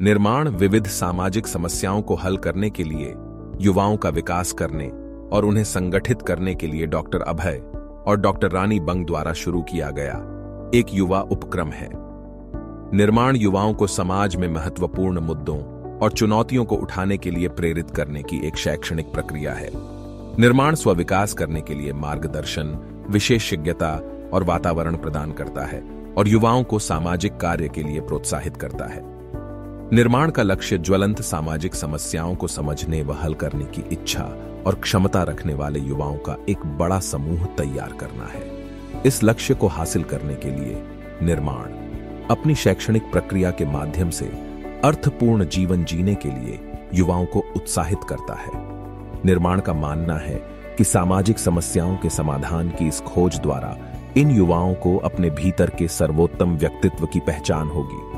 निर्माण विविध सामाजिक समस्याओं को हल करने के लिए, युवाओं का विकास करने और उन्हें संगठित करने के लिए डॉक्टर अभय और डॉक्टर रानी बंग द्वारा शुरू किया गया एक युवा उपक्रम है। निर्माण युवाओं को समाज में महत्वपूर्ण मुद्दों और चुनौतियों को उठाने के लिए प्रेरित करने की एक शैक्षणिक प्रक्रिया है। निर्माण स्वविकास करने के लिए मार्गदर्शन, विशेषज्ञता और वातावरण प्रदान करता है और युवाओं को सामाजिक कार्य के लिए प्रोत्साहित करता है। निर्माण का लक्ष्य ज्वलंत सामाजिक समस्याओं को समझने व हल करने की इच्छा और क्षमता रखने वाले युवाओं का एक बड़ा समूह तैयार करना है। इस लक्ष्य को हासिल करने के लिए निर्माण अपनी शैक्षणिक प्रक्रिया के माध्यम से अर्थपूर्ण जीवन जीने के लिए युवाओं को उत्साहित करता है। निर्माण का मानना है कि सामाजिक समस्याओं के समाधान की इस खोज द्वारा इन युवाओं को अपने भीतर के सर्वोत्तम व्यक्तित्व की पहचान होगी।